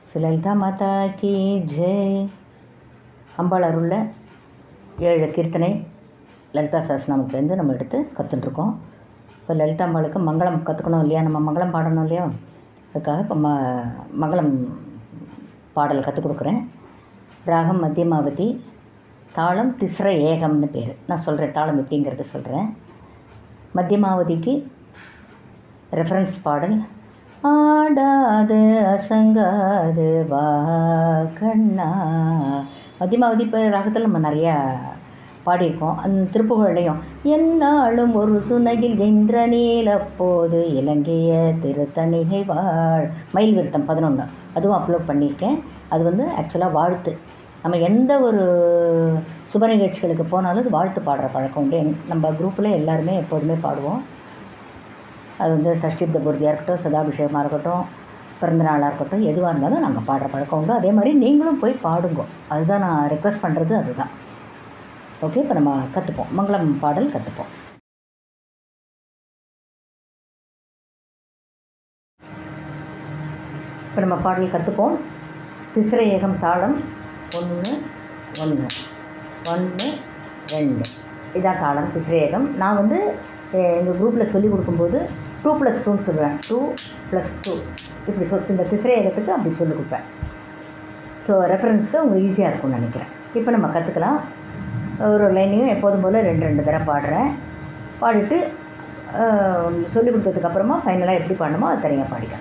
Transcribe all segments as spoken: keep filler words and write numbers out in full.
லலிதா மாதா கி ஜெய். அம்பாள் அருளில் ஏழு கீர்த்தனை லலிதா சஹஸ்ரநாமத்துலேருந்து நம்ம எடுத்து கற்றுட்டுருக்கோம். இப்போ லலிதா அம்பாளுக்கு மங்களம் கற்றுக்கணும் இல்லையா, நம்ம மங்களம் பாடணும் இல்லையா, அதுக்காக இப்போ ம மங்களம் பாடல் கற்றுக் கொடுக்குறேன். ராகம் மத்தியமாவதி, தாளம் திஸ்ர ஏகம்னு பேர். நான் சொல்கிறேன் தாளம் எப்படிங்கிறத சொல்கிறேன். மத்தியமாவதிக்கு ரெஃபரன்ஸ் பாடல். ஆடாது அசங்காது வா கண்ணா. மத்தியமாவதி இப்போ ராகத்தில் நம்ம நிறையா பாடியிருக்கோம். அந்த திருப்புகழ்லையும் என்னாலும் ஒரு சுனையில் இந்திரநீல் அப்போது இலங்கைய திருத்தணிகை வாழ் மயில் விருத்தம் பதினொன்று அதுவும் அப்லோட் பண்ணியிருக்கேன். அது வந்து ஆக்சுவலாக வாழ்த்து. நம்ம எந்த ஒரு சுப நிகழ்ச்சிகளுக்கு போனாலும் அது வாழ்த்து பாடுற பழக்கம் உண்டு. நம்ம குரூப்பில் எல்லாருமே எப்போதுமே பாடுவோம். அது வந்து சஷ்டிப்த பூர்த்தியாக இருக்கட்டும், சதாபிஷேகமாக இருக்கட்டும், பிறந்தநாளாக இருக்கட்டும், எதுவாக இருந்தாலும் நாங்கள் பாடுற பழக்கம் உண்டு. அதே மாதிரி நீங்களும் போய் பாடுங்க. அதுதான் நான் ரெக்வஸ்ட் பண்ணுறது, அதுதான். ஓகே, இப்போ நம்ம கற்றுப்போம், மங்களம் பாடல் கற்றுப்போம். இப்போ நம்ம பாடல் கற்றுப்போம். திஸ்ர ஏகம் தாளம் ஒன்று ஒன்று ஒன்று ரெண்டு இதான் தாளம் திஸ்ர ஏகம். நான் வந்து எங்கள் குரூப்பில் சொல்லிக் கொடுக்கும்போது டூ ப்ளஸ் டூன்னு சொல்லுவேன். டூ ப்ளஸ் டூ இப்படி சொல் இந்த திஸ்ர ஏகத்துக்கு அப்படி சொல்லிக் கொடுப்பேன். ஸோ ரெஃபரன்ஸுக்கு உங்களுக்கு ஈஸியாக இருக்கும்னு நினைக்கிறேன். இப்போ நம்ம கற்றுக்கலாம். ஒரு லைனையும் எப்போதும் போல் ரெண்டு ரெண்டு தடவை பாடுறேன். பாடிட்டு சொல்லிக் கொடுத்ததுக்கப்புறமா ஃபைனலாக எப்படி பாடணுமோ அது தனியாக பாடிக்கலாம்.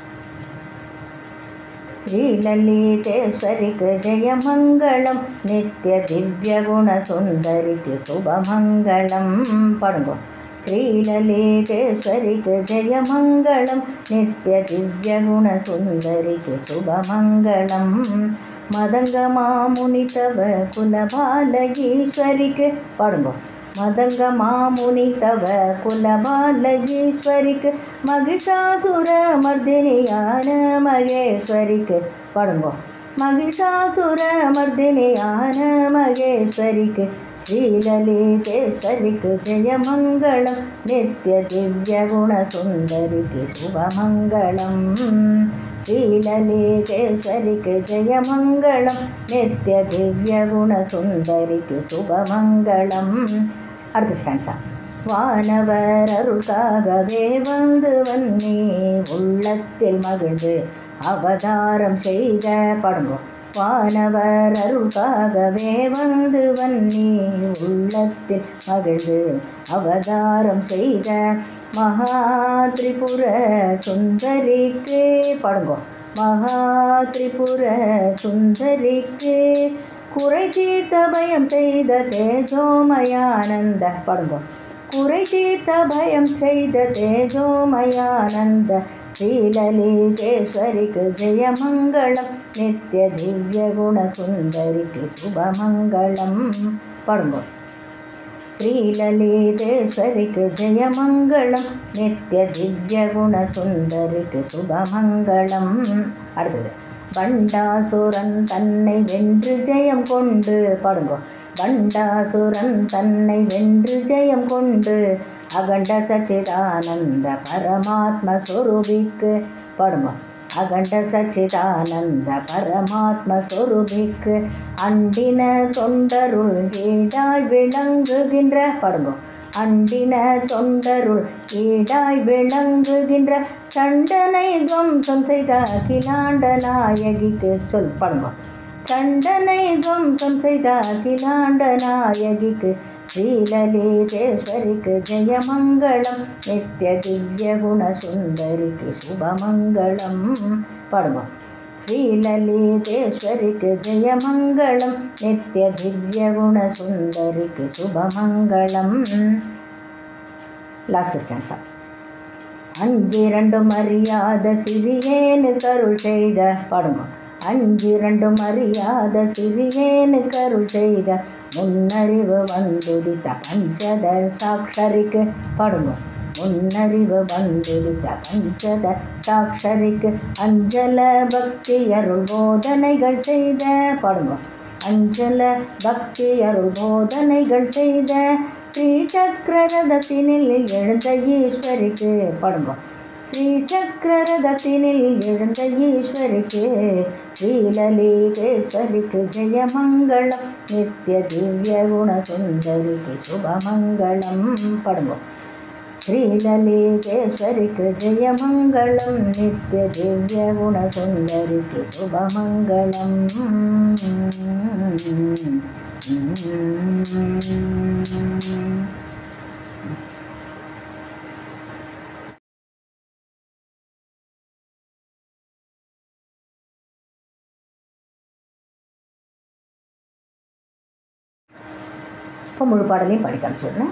ஸ்ரீ லலிதேஸ்வரிக்கு ஜெயமங்கலம், நித்ய திவ்ய குண சுந்தரிக்கு சுபமங்கலம். பாடுங்க. ஸ்ரீ லலிதேஸ்வரிக்கு ஜெயமங்கலம், நித்ய திவ்ய குண சுந்தரிக்கு சுபமங்கலம். மதங்க மாமுனிதவ குலபாலகீஸ்வரிக்கு. பாடுங்க. மதங்க மாமுனிதவ குலபாலகீஸ்வரிக்கு, மகிஷாசுர மர்தினியான மகேஸ்வரிக்கு. பாடுங்க. மகிஷாசுர மர்தினியான மகேஸ்வரிக்கு. ஸ்ரீ லலிதேஸ்வரிக்கு ஜெயமங்கலம், நித்ய திவ்ய குண சுந்தரிக்கு சுபமங்கலம். ஸ்ரீ லலிதேஸ்வரிக்கு ஜெயமங்கலம், நித்ய திவ்ய குண சுந்தரிக்கு சுபமங்கலம். அடுத்த ஸ்டான்ஸா. வானவர் அருள்காகவே வந்து வன்னி உள்ளத்தில் மகிழ்ந்து அவதாரம் செய்த. பாடுங்க. வானவர் அருள்காகவே வந்து வன்னி உள்ளத்தில் மகிழ்ந்து அவதாரம் செய்த மகா திரிபுர சுந்தரிக்கு. பாடுங்க. மகா திரிபுர சுந்தரிக்கு, குறை தீர்த்த பயம் செய்த தேஜோமயானந்த. பாடுங்க. குறை தீர்த்த பயம் செய்த தேஜோமயானந்த. ஸ்ரீ லலிதேஸ்வரிக்கு ஜெயமங்கலம், நித்ய திவ்ய குண சுந்தரிக்கு சுபமங்கலம். பாடுங்க. ஸ்ரீ லலிதேஸ்வரிக்கு ஜெயமங்கலம், நித்ய திவ்ய குண சுந்தரிக்கு சுபமங்கலம். அடுத்தது. பண்டாசுரன் தன்னை வென்று ஜெயம் கொண்டு. பாடுங்க. பண்டாசுரன் தன்னை வென்று ஜெயம் கொண்டு அகண்ட சச்சிதானந்த பரமாத்ம சொரூபிக்கு. பாடுங்க. அகண்ட சச்சிதானந்த பரமாத்ம சொரூபிக்கு, அண்டின தொண்டருள் ஈடாய் விளங்குகின்ற. பாடுங்க. அண்டின தொண்டருள் ஈடாய் விளங்குகின்ற சண்டனை துவம்சம் செய்த அகிலாண்ட நாயகிக்கு. சொல். பாடுங்க. சண்டனை துவம்சம் செய்த அகிலாண்ட நாயகிக்கு. ஸ்ரீ லலிதேஸ்வரிக்கு ஜெயமங்கலம், நித்ய திவ்ய குண சுந்தரிக்கு சுபமங்கலம். பாடுங்க. ஸ்ரீ லலிதேஸ்வரிக்கு ஜெயமங்கலம், நித்ய திவ்ய குண சுந்தரிக்கு சுபமங்கலம். Last stanza. அஞ்சிரண்டும் அறியாத சிறியேனு கருள் செய்த. பாடுங்க. அஞ்சிரண்டும் அறியாத சிறியேனு கருள் செய்த முன்னறிவு வந்துதித்த பஞ்சத சாட்சரிக்கு. பாடுங்க. முன்னறிவு வந்துதித்த பஞ்சத சாட்சரிக்கு, அஞ்சல பக்தி அருள் போதனைகள் செய்த. பாடுங்க. அஞ்சல பக்தி அருள் போதனைகள் செய்த ஸ்ரீ சக்கர ரதத்தினில் எழுந்த ஈஸ்வரிக்கு. பாடுங்க. ஸ்ரீசக்கரரதத்தினில் எழுந்த ஈஸ்வரிக்கு ஸ்ரீலலிதேஸ்வரிக்கு ஜெயமங்களம் நித்ய திவ்ய குண சுந்தரிக்கு சுபமங்களம். படுங்கோ. ஸ்ரீலலிதேஸ்வரிக்கு ஜெயமங்களம் நித்ய திவ்ய குண சுந்தரிக்கு சுபமங்களம். இப்போ முழு பாடலையும் படிக்க அனுப்பிச்சுடுறேன்.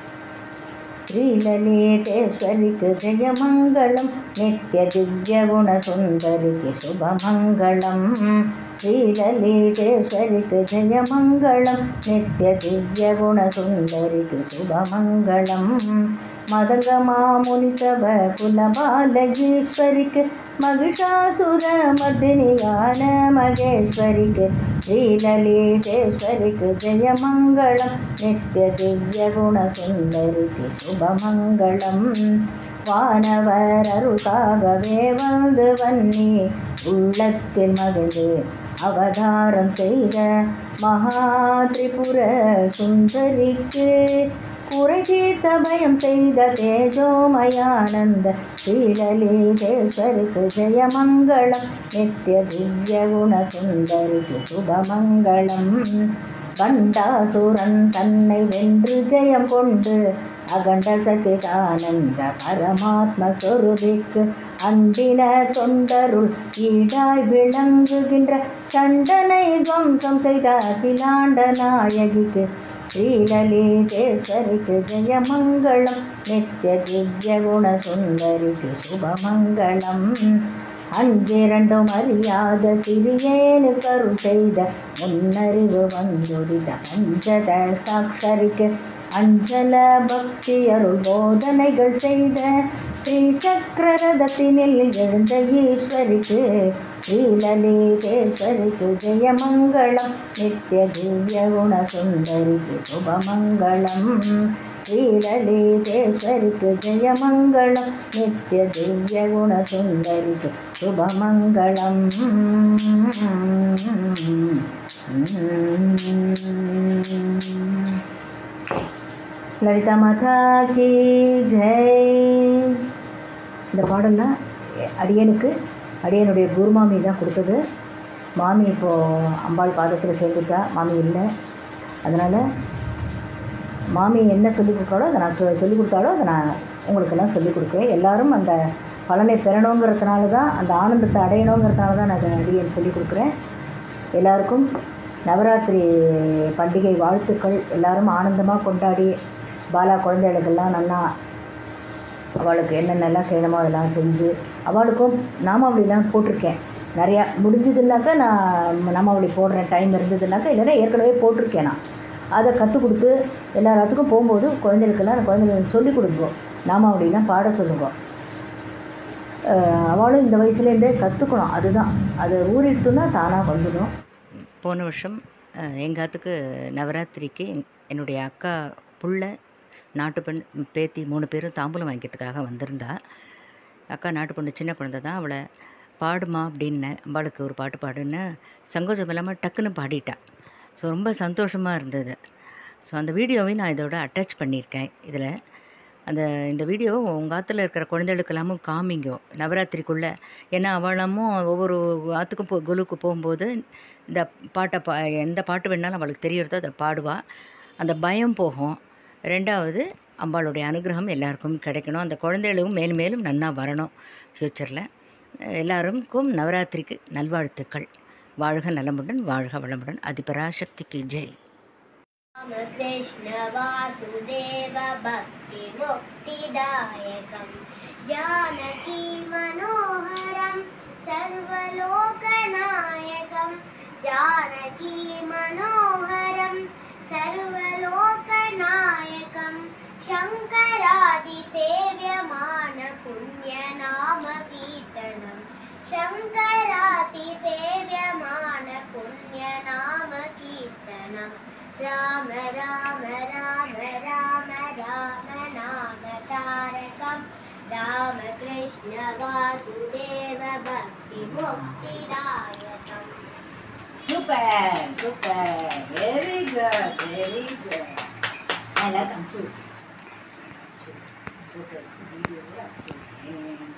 ஸ்ரீலலிதேஸ்வரிக்கு ஜெயமங்களம் நித்ய திவ்ய குண சுந்தரிக்கு சுபமங்களம். ஸ்ரீலலிதேஸ்வரிக்கு ஜெயமங்களம் நித்ய திவ்ய குண சுந்தரிக்கு சுபமங்களம். மதங்கமாமுனிதவ குலபால ஈஸ்வரிக்கு மகிஷாசுர மர்தினியான மகேஸ்வரிக்கு ஸ்ரீலலிதேஸ்வரிக்கு ஜெயமங்களம் நித்ய திவ்ய குண சுந்தரிக்கு சுபமங்களம். வானவர் அருள்காகவே வந்து வன்னி உள்ளத்தில் மகிழ்ந்து அவதாரம் செய்த மகா திரிபுர சுந்தரிக்கு குறை தீர்த்த பயம் செய்த தேஜோமயானந்த ஸ்ரீலலிதேஸ்வரிக்கு ஜெயமங்களம் நித்ய திவ்ய குண சுந்தரிக்கு சுபமங்களம். பண்டாசுரன் தன்னை வென்று ஜெயம் கொண்டு அகண்ட சச்சிதானந்த பரமாத்ம சொருபிக்கு அன்பின தொண்டருள் ஈடாய் விளங்குகின்ற சண்டனை துவம்சம் செய்த அகிலாண்ட நாயகிக்கு ஸ்ரீலலிதேஸ்வரிக்கு ஜெயமங்களம் நித்ய திவ்ய குண சுந்தரிக்கு சுபமங்களம். அஞ்சிரண்டும் அறியாத சிறியேனு கருள் செய்த முன்னறிவு வந்துடித பஞ்சத சாட்சரிக்கு அஞ்சல பக்தி அருள் போதனைகள் செய்த ஸ்ரீசக்கரரதத்தினில் எழுந்த ஈஸ்வரிக்கு ஸ்ரீலலிதேஸ்வரிக்கு ஜெயமங்களம் நித்ய திவ்ய குண சுந்தரிக்கு சுபமங்களம். ஸ்ரீலலிதேஸ்வரிக்கு ஜெயமங்களம் நித்ய திவ்ய குண சுந்தரிக்கு சுபமங்களம். லலிதா மாதா கி ஜெய். இந்த பாடல்லாம் அடியனுக்கு அடியனுடைய குருமாமி தான் கொடுத்தது. மாமி இப்போது அம்பாள் பாதத்தில் சேர்ந்துட்டா, மாமி இல்லை. அதனால் மாமி என்ன சொல்லிக் கொடுத்தாலோ அதை நான் சொ சொல்லிக் கொடுத்தாலோ அதை நான் உங்களுக்கெல்லாம் சொல்லிக் கொடுக்குறேன். எல்லோரும் அந்த பலனை பெறணுங்கிறதுனால தான், அந்த ஆனந்தத்தை அடையணுங்கிறதுனால தான் நான் அதை அடியன் சொல்லிக் கொடுக்குறேன். எல்லாருக்கும் நவராத்திரி பண்டிகை வாழ்த்துக்கள். எல்லோரும் ஆனந்தமாக கொண்டாடி பாலா குழந்தைகளுக்கெல்லாம் நல்லா அவளுக்கு என்னென்னலாம் செய்யணுமோ அதெல்லாம் செஞ்சு, அவளுக்கும் நாமாவளிலாம் போட்டிருக்கேன் நிறையா. முடிஞ்சதுனாக்கா நான் நாமாவளி போடுறேன், டைம் இருந்ததுனாக்கா. இல்லைன்னா ஏற்கனவே போட்டிருக்கேன். நான் அதை கற்றுக் கொடுத்து எல்லாத்துக்கும் போகும்போது குழந்தைகளுக்கெல்லாம் குழந்தைகளுக்கு சொல்லிக் கொடுங்க, நாமாவளிலாம் பாட சொல்லுங்க. அவளும் இந்த வயசுலேருந்தே கற்றுக்கணும். அதுதான், அது ஊறிடுத்துன்னா தானாக வந்துடும். போன வருஷம் எங்காத்துக்கு நவராத்திரிக்கு என்னுடைய அக்கா புள்ள நாட்டு பெண் பேத்தி மூணு பேரும் தாம்பூலம் வாங்கிக்கிறதுக்காக வந்திருந்தா. அக்கா நாட்டு பொண்ணு சின்ன குழந்தை தான். அவளை பாடுமா அப்படின்னேன், அம்பாளுக்கு ஒரு பாட்டு பாடுன்னு. சங்கோஜம் இல்லாமல் டக்குன்னு பாடிட்டா. ஸோ ரொம்ப சந்தோஷமாக இருந்தது. ஸோ அந்த வீடியோவை நான் இதோட அட்டாச் பண்ணியிருக்கேன். இதில் அந்த இந்த வீடியோ உங்கள் ஆற்றுல இருக்கிற குழந்தைகளுக்கெல்லாமும் காமிங்கோ நவராத்திரிக்குள்ளே. ஏன்னா அவளமும் ஒவ்வொரு ஆற்றுக்கும் போ குலுக்கு போகும்போது இந்த பாட்டை பா எந்த பாட்டு வேணாலும் அவளுக்கு தெரியறதோ அதை பாடுவாள். அந்த பயம் போகும். ரெண்டாவது, அம்பாளுடைய அனுகிரகம் எல்லாருக்கும் கிடைக்கணும். அந்த குழந்தைகளுக்கும் மேலும் மேலும் நன்னா வரணும் ஃப்யூச்சரில். எல்லாருக்கும் நவராத்திரிக்கு நல்வாழ்த்துக்கள். வாழ்க நலமுடன், வாழ்க வளமுடன். அதிபராசக்திக்கு ஜெய். कृष्ण वासुदेव भक्ति मुक्तिदायकं जानकी मनोहरं सर्वलोकनायकं जानकी मनोहरं सर्वलोकनायकं शङ्करादिसेव्यमान पुण्यनाम कीर्तनं शङ्करादिसेव्यमान पुण्यनाम कीर्तनं राम राम राम राम राम नाम तारकं Ram Krishna Krishna Vasudev भक्तिमुक्तिदायकम् Super, super, very good, very good. I like them too. Super, video, yeah, too.